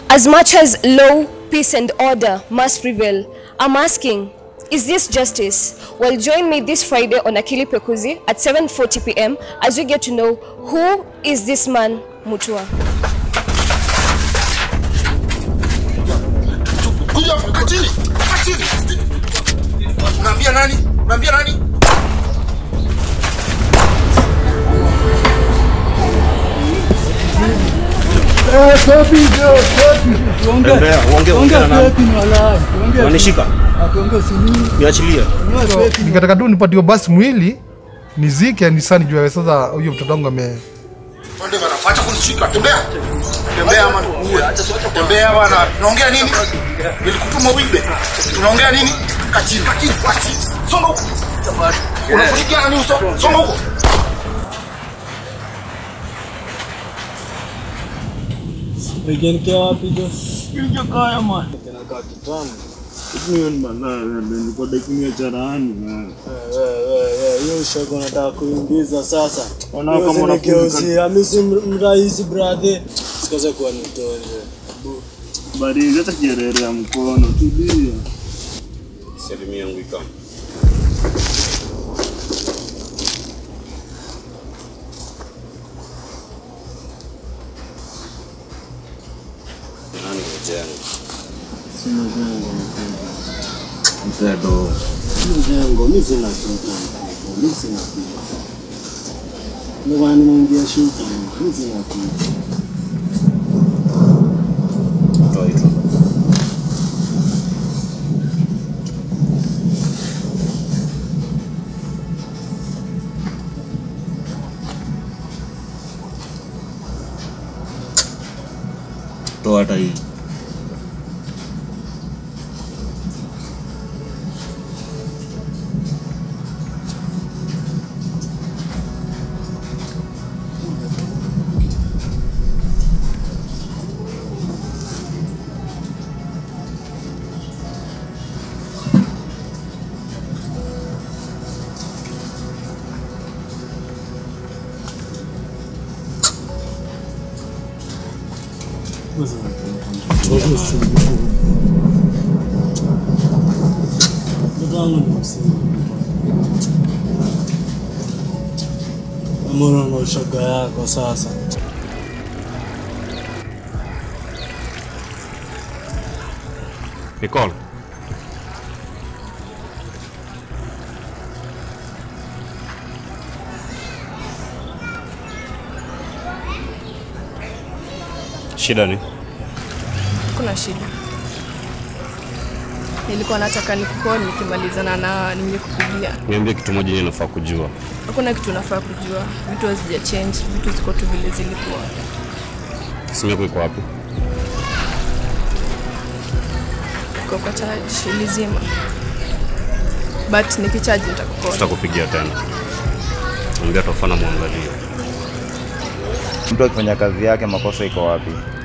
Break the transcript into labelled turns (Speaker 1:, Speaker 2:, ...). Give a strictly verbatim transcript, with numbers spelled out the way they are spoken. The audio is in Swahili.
Speaker 1: As much as law, peace and order must prevail, I'm asking, is this justice? Well, join me this Friday on Akili Pekuzi at seven forty p m as we get to know who is this man, Mutua.
Speaker 2: Unambia nani? Unambia nani?
Speaker 3: Eh, Pepi, Pepi. Ongea, ongea, ongea na Pepi wala. Ongea.
Speaker 2: Wanishika.
Speaker 3: Ongea sini.
Speaker 2: Niachilie.
Speaker 3: Nikataka tu nipatio basi mwili nizike anisani jua sasa huyo mtoto wangu ame.
Speaker 2: Ndio bana, acha kunishika. Tembea. Tembea ama uwe. Tembea bana. Tunaongea nini? Nilikutuma wibe. Tunaongea nini? Kachini, kachini, kachini. Songa huko. Unafunika nini uso? Songa huko.
Speaker 4: Again kia wapi jo? Ndio kaya man. Tena kaa kitamu.
Speaker 5: Mimi ni bana, nilikuwa dakinia jarani na.
Speaker 4: Eh eh eh, hiyo shogo nataka kuingiza sasa.
Speaker 5: Ona kama
Speaker 4: unafuzi. Amisi mraisi brother. Sikaza kuwa nitoe.
Speaker 5: Bari leta kierere ya mkono tulia.
Speaker 2: Salimia yangu ikam. Nani mjengo?
Speaker 5: Sina jengo.
Speaker 2: Mtedo.
Speaker 4: Sina jengo, mimi sina shuka. Mimi sina kitu. Ndio maana nimeambia shuka. Mimi sina kitu.
Speaker 2: Toa hicho. Toa hata hii.
Speaker 4: Amora na shoga yako sasa.
Speaker 6: Nicole. Shida ni?
Speaker 7: Kuna shida. Nilikuwa nataka nikukoni nikimalizana na nimekupigia.
Speaker 6: Niambie kitu moja yenye nafaa kujua.
Speaker 7: Hakuna kitu nafaa kujua. Vitu hazija change, vitu ziko tu vile zilikuwa.
Speaker 6: Simu yako iko wapi?
Speaker 7: Iko kwa charge ilizima. But nikicharge nitakukoni.
Speaker 6: Sitakupigia tena. Niambia tofana muangalie.
Speaker 8: Mtu akifanya kazi yake makosa iko wapi?